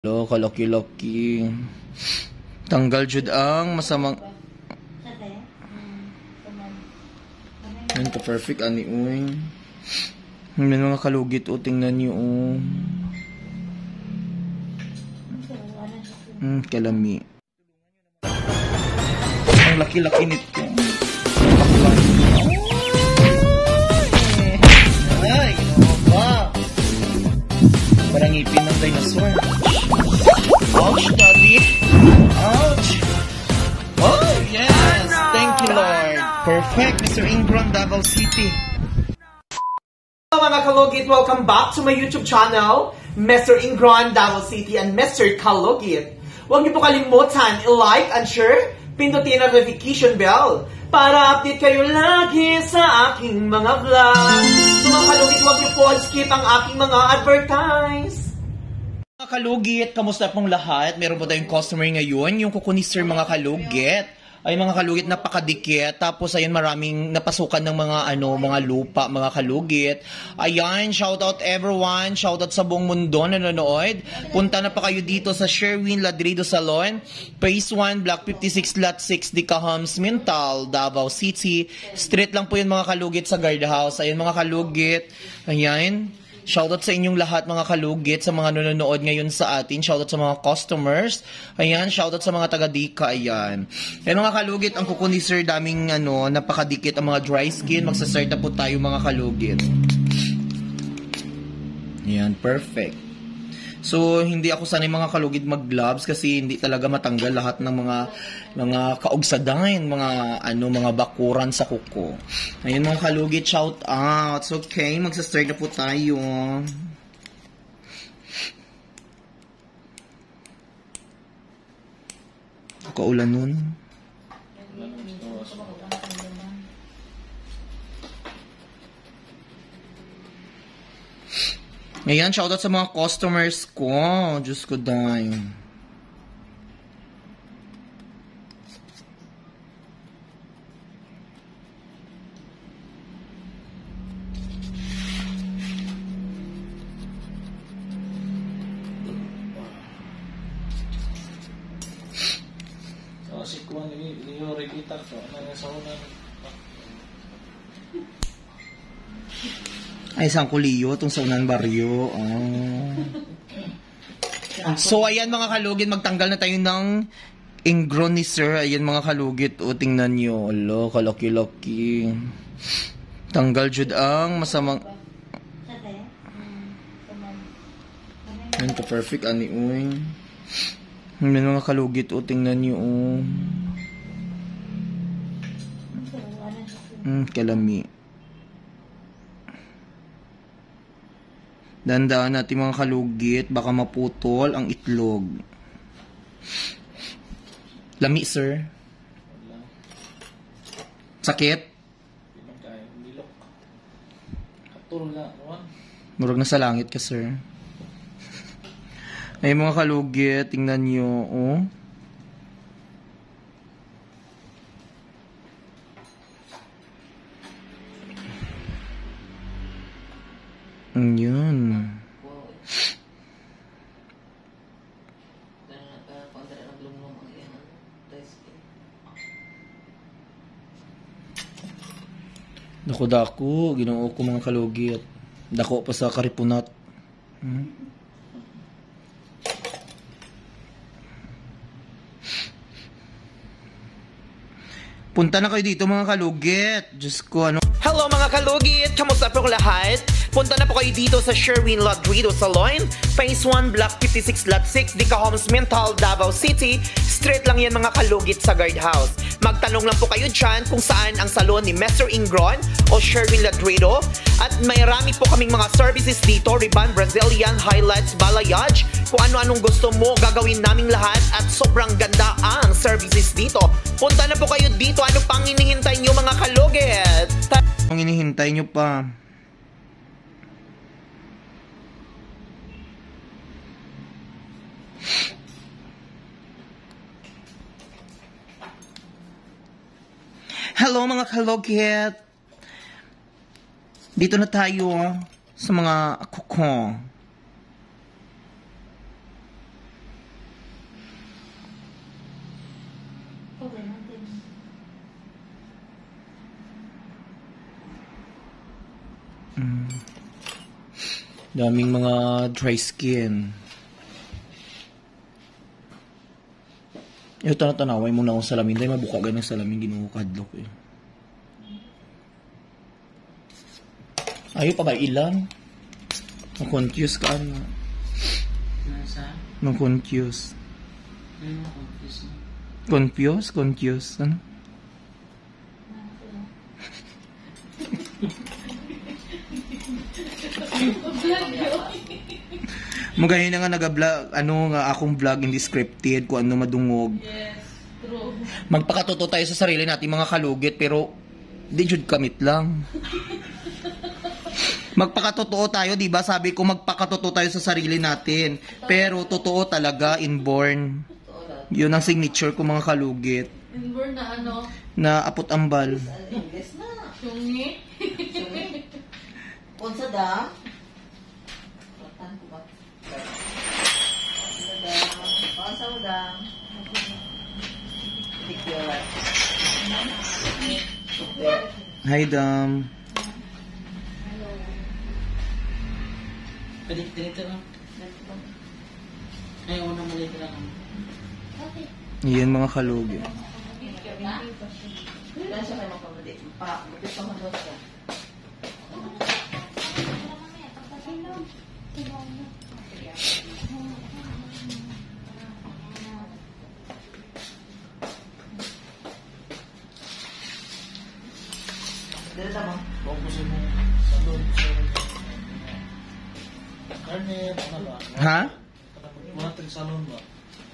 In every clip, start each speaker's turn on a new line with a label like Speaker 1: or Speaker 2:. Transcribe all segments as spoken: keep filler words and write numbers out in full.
Speaker 1: Lo, kalaki-laki. Tanggal jud ang masamang. Yan ka perfect ani uy. May mga kalugit o tingnan niyo o. Hmm, kalami. Ang laki-laki nito. Ay, ginawa. Parang ngipin ng dinosaur. Ouch, daddy. Ouch. Oh, yes. Thank you, Lord. Perfect, Mister Ingron, Davao City.
Speaker 2: Hello mga kalugit, welcome back to my YouTube channel, Mister Ingron, Davao City, and Mister Kalugit. Huwag niyo po kalimutan i-like and share, pindutin ang notification bell para update kayo lagi sa aking mga vlog. So mga kalugit, huwag niyo po skip ang aking mga advertise.
Speaker 1: Mga kalugit, kamusta pong lahat? Meron po tayong customer ngayon, yung kukunis sir mga kalugit. Ay mga kalugit, napakadikit. Tapos ayun, maraming napasukan ng mga ano, mga lupa, mga kalugit. Ayan, shoutout everyone. Shoutout sa buong mundo na nanonood. Punta na pa kayo dito sa Sherwin Ladrido Salon, Phase one, Block fifty-six, Lot six, Dicahams, Mintal, Davao City. Street lang po yun mga kalugit sa guardhouse. Ayan mga kalugit. Ayan. Shoutout sa inyong lahat mga kalugit, sa mga nanonood ngayon sa atin. Shoutout sa mga customers. Ayan, shoutout sa mga taga-dika. Ayan. Ayan mga kalugit, ang kukunin sir, daming ano, napakadikit ang mga dry skin. Magsasart na po tayo mga kalugit. Ayan, perfect. So, hindi ako sanay mga kalugit mag-gloves kasi hindi talaga matanggal lahat ng mga mga kaugsadain, mga ano, mga bakuran sa kuko. Ayun mga kalugit, shout out. It's okay, magsa-start na po tayo. Kaulan nun. Ayan, shoutout sa mga customers ko. Diyos ko, dahil.
Speaker 3: So, si Kuan ini Leo Regita so, ano sa una.
Speaker 1: Ay, isang kuliyo, itong sa unang baryo. Oh. So, ayan mga kalugit, magtanggal na tayo ng ingron ni sir. Ayan mga kalugit, o tingnan nyo. Alo, kalaki-laki. Tanggal jud ang masamang. Ayan ka perfect, ani uy. Ayan mga kalugit, o tingnan nyo. Oh. Hmm, kalami. Dandaan natin mga kalugit, baka maputol ang itlog. Lami, sir. Sakit? Murag na sa langit ka, sir. Ay mga kalugit, tingnan nyo, oh. Yun. Dako-dako, ginoo ko mga kalugit. Dako pa sa karipunat. Hmm? Punta na kayo dito mga kalugit. Diyos ko, ano?
Speaker 2: Hello mga kalugit! Kamusta po lahat? Punta na po kayo dito sa Sherwin Ladrido Salon, Phase one, Block fifty-six, Lot six, Dicahams, Mintal, Davao City. Street lang yan mga kalugit sa guardhouse. Magtanong lang po kayo dyan kung saan ang salon ni Mister Ingron o Sherwin Ladrido. At may rami po kaming mga services dito, Riban, Brazilian, highlights, balayage. Kung ano-anong gusto mo, gagawin naming lahat at sobrang ganda ang services dito. Punta na po kayo dito. Ano pang hinihintay nyo mga kalugit?
Speaker 1: Ang hinihintay nyo pa. Hello mga kalugit. Dito na tayo sa mga kuko. Mm. Daming mga dry skin. Ito na tanaway muna akong salamin. Dahil mabuka ganang salamin. Ginukadlok eh. Ayaw pa ba ilan? Mag-confuse ka ano?
Speaker 4: Nasa?
Speaker 1: Mag-confuse.
Speaker 4: Ano confuse mo?
Speaker 1: Confuse? Confuse? Ano? Magayon na nga nag-vlog, ano nga akong vlog hindi scripted, kung ano madungog.
Speaker 5: Yes, true.
Speaker 1: Magpakatotoo tayo sa sarili natin mga kalugit, pero di jud kamit lang. Magpakatotoo tayo, di ba? Sabi ko magpakatotoo tayo sa sarili natin. Pero totoo talaga, inborn. Yun ang signature ko mga kalugit.
Speaker 5: Inborn na ano?
Speaker 1: Na apot-ambal.
Speaker 6: English na.
Speaker 5: Syungi?
Speaker 6: Unsa da? Patan ko ba? Unsa da? Unsa da? Picture.
Speaker 1: Hi, Dam.
Speaker 4: Pwede dito lang. Ay, una maliit lang.
Speaker 1: Yan mga kalugit.
Speaker 6: Wala siya kayo magpapadi. Pa, magpapadi pa magpapadi siya. Dito tama.
Speaker 3: Focusin mo salon, salon. Garnet, ano ba?
Speaker 1: Ha?
Speaker 3: Mga tag-salon ba?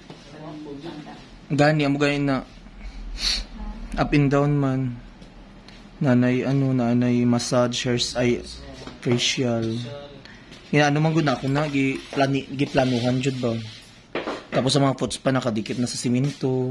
Speaker 1: Gani, amo ganin na up and down man. Nanay, ano, nanay massage, hairs, ay, facial. Yan, ano man gud na ako na, gi, plani, gi planuhan jud ba? Tapos sa mga foots pa nakadikit na sa simento.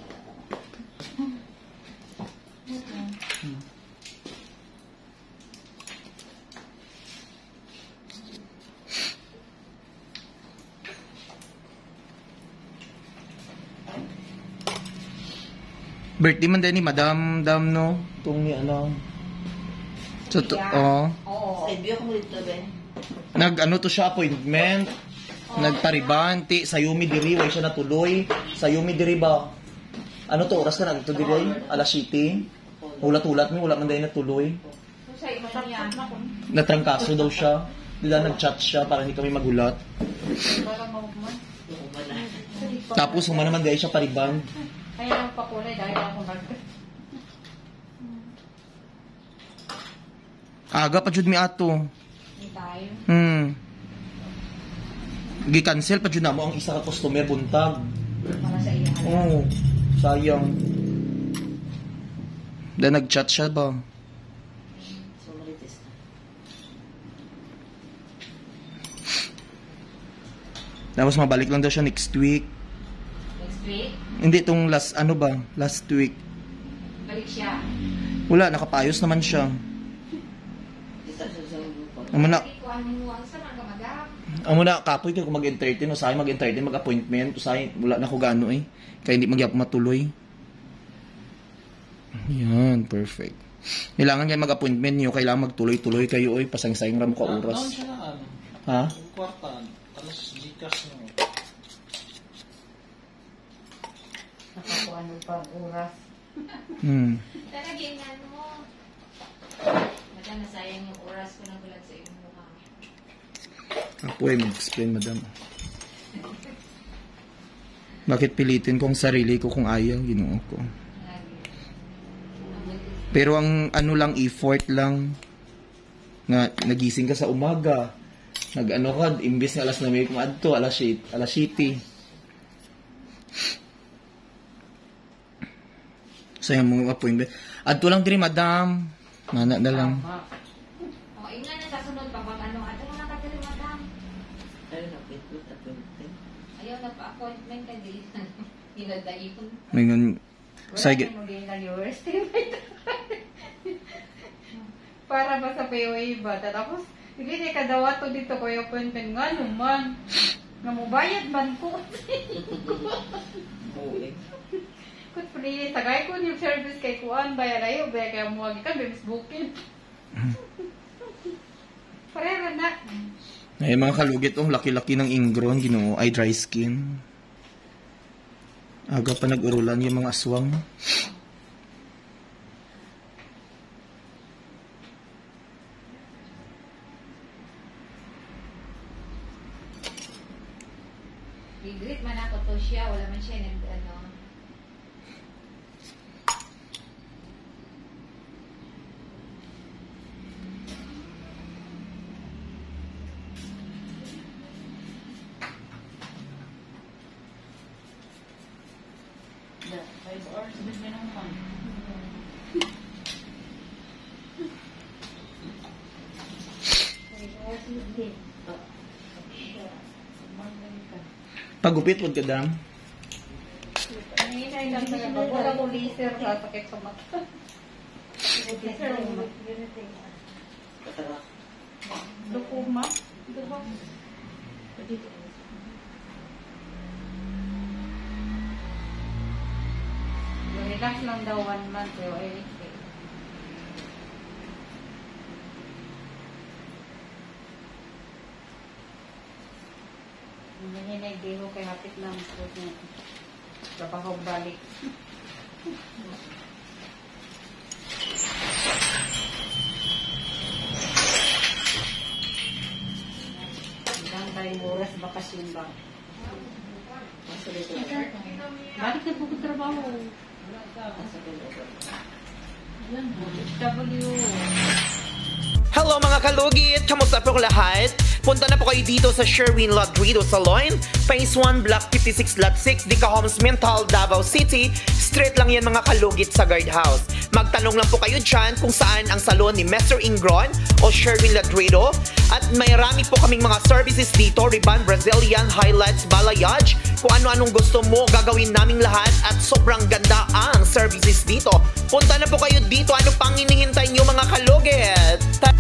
Speaker 1: Birthday man din ni Madam Dam no, tong ni ano. So, to, oh.
Speaker 6: Oo. Sa ibyo ko mo dito, be.
Speaker 1: Nag ano to siya appointment. Nagparibanti sa Yumi diri way siya natuloy. Sa Yumi diri ba? Ano to oras ka nagto diri? Alas siyete. Ulat-ulat mi wala man dai natuloy.
Speaker 5: Sa iba niya.
Speaker 1: Natrangkaso daw siya. Dila nag-chat siya para hindi kami magulat.
Speaker 5: Para mahuman.
Speaker 1: Tapos humana naman dai siya pariban.
Speaker 5: Kaya lang pakulay dahil ako nag...
Speaker 1: Aga pa jud mi ato.
Speaker 5: Hindi tayo.
Speaker 1: Hmm. Gi-cancel pa jud na mo ang isa ka customer buntag.
Speaker 5: Para sa iya.
Speaker 1: Oh, sayang. Da nag-chat siya ba?
Speaker 6: So, malitis na.
Speaker 1: Tapos mabalik lang daw siya next week.
Speaker 5: Next week,
Speaker 1: Hindi itong last, ano ba? Last week.
Speaker 5: balik siya.
Speaker 1: Wala, nakapayos naman siya.
Speaker 6: Dito siya sa grupo.
Speaker 1: Amo na,
Speaker 5: Ikuan mo ang sa mga magam.
Speaker 1: amo na, kapoy kayo kung mag-entertain. Usahay mag-entertain, mag-appointment. Usahay, wala na ko gano eh. Kaya hindi magyap matuloy. Yan, perfect. Kailangan kayo mag-appointment niyo. Kailangan magtuloy-tuloy kayo eh. Pasang-sayang ramo ka
Speaker 3: Noon
Speaker 1: oras.
Speaker 3: siya na ano?
Speaker 1: Ha?
Speaker 3: Yung kwartaan. Alas Gcash mo.
Speaker 5: Nakakuha mo pang oras.
Speaker 1: Hmm.
Speaker 5: Talagyan nga mo. Madam, nasayang yung oras ko na gulat sa iyong mukha.
Speaker 1: Kapoy, mag-explain, madam. Bakit pilitin ko ang sarili ko kung ayaw? Ginoo ko.
Speaker 5: Lagi.
Speaker 1: Pero ang ano lang, effort lang. Nga, nagising ka sa umaga. Nag-ano ka, imbis na alas na may kumadto, alas eight, alas siyete. Sayang mong appointment. Adto lang diri, madam. Mana na lang.
Speaker 5: O, ingnan na sa sunod pa pag ano. Ato na nakatili, madam.
Speaker 6: Ayun, napit-pit, napit-pit.
Speaker 5: Ayaw, nagpa-appointment ka din. Niladaipon.
Speaker 1: Ngayon,
Speaker 5: Wala
Speaker 1: sige.
Speaker 5: kang maging na yours. Para ba sa P O A ba? Tapos, hindi niya kadawa to dito ko yung appointment nga naman. Nga mo bayad man ko.
Speaker 6: Oo, eh.
Speaker 5: Kut pre, tagay ko yung service kay Kuan, bayar ayo, bayar kaya muwag ka, may misbookin. Parera na.
Speaker 1: Ay, mga kalugit, oh, laki-laki ng ingron, ginoo, ay dry skin. Aga pa nag-urulan yung mga aswang.
Speaker 5: I-greet man ako to siya, wala man siya nag ano.
Speaker 4: The five hours din ba naman?
Speaker 1: Pagupit, wag ka dam.
Speaker 5: Nanginay lang sa ako, wala ko laser sa sakit sa mata. Laser,
Speaker 6: Katawa.
Speaker 5: lukuma. Diba? Relax lang daw one month, pero ay hindi na nagdeho kay hapit lang po niya. Trabaho balik. Hanggang tayo oras bakasyon ba? Balik na po ko trabaho. W.
Speaker 2: Hello mga kalugit! Kamusta po lahat? Punta na po kayo dito sa Sherwin Rodrigo Salon, Phase one, Block fifty-six, Lot six, Dica Homes, Mental, Davao City. Straight lang yan mga kalugit sa guardhouse. Magtanong lang po kayo dyan kung saan ang salon ni Mister Ingron o Sherwin Rodrigo. At may rami po kaming mga services dito, Ribbon, Brazilian, Highlights, Balayage. Kung ano-anong gusto mo, gagawin naming lahat at sobrang ganda ang services dito. Punta na po kayo dito. Ano pang hinihintay nyo mga kalugit?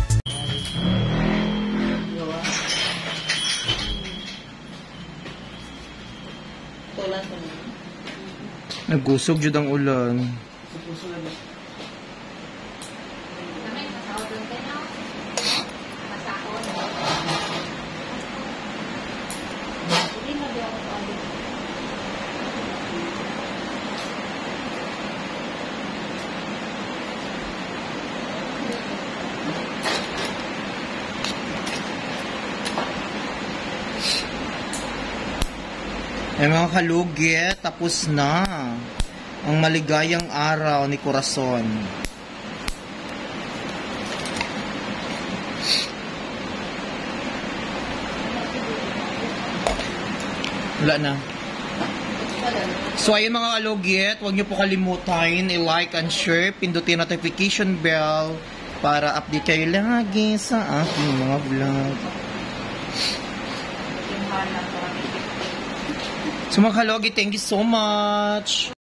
Speaker 6: Tulan ko na.
Speaker 1: Nagkusog jud ang ulan.
Speaker 5: Namay masahod doon kayo, no? Masahod. Hindi na di ako pali.
Speaker 1: Ay, mga kalugit, tapos na ang maligayang araw ni Corazon. Wala na. So ayun mga kalugit, huwag niyo po kalimutan i-like and share, pindutin notification bell para update kayo lagi sa aking mga vlog.
Speaker 5: Yung halang ko.
Speaker 1: So mga kalugit, thank you so much!